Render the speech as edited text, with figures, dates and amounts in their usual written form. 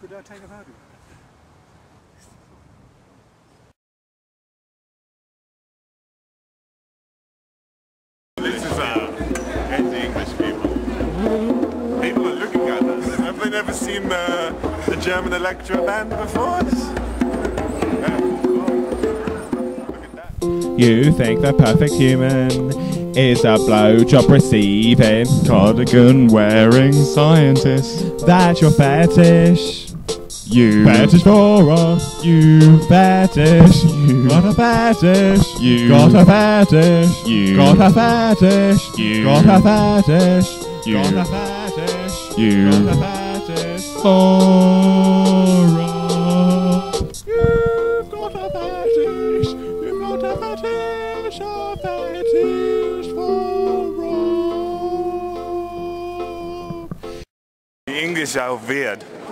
Could I take a photo? This is anti-English people. People are looking at us. Have they never seen the German electro band before? You think the perfect human is a blowjob receiving, cardigan wearing scientist. That's your fetish. You fetish for us. You fetish. You got a fetish. You got a fetish. You got a fetish. You got a fetish. You got a fetish. You got a fetish for us. You've got a fetish. You've got a fetish. A fetish for us. The English are weird.